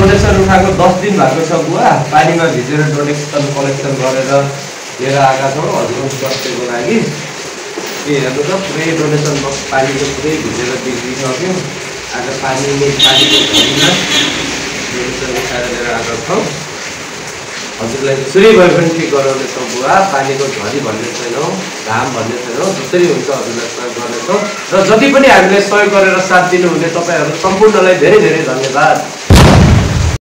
Donation उठाएको 10 दिन भएको छ बुवा। पानीमा भिजेर डोनेसन कलेक्सन गरेर लिएर आएका छौँ हजुरको स्वास्थ्यको लागि। के हेर्नु त पुरै डोनेसन पानीको पुरै भिजेर बिग्रिसक्यो। आज पानीको झरीमा डोनेसन उठाएर लिएर आएका छौँ। हजुरलाई जसरी भए पनि ठिक गराउनेछौँ बुवा। पानीको झरी भन्ने छैनौँ, घाम भन्ने छैनौँ, जसरी हुन्छ हजुरलाई सहयोग गर्नेछौँ। र जति पनि हामीले सहयोग गरेर साथ दिनुहुने तपाईँहरू सम्पूर्णलाई धेरै धेरै धन्यवाद।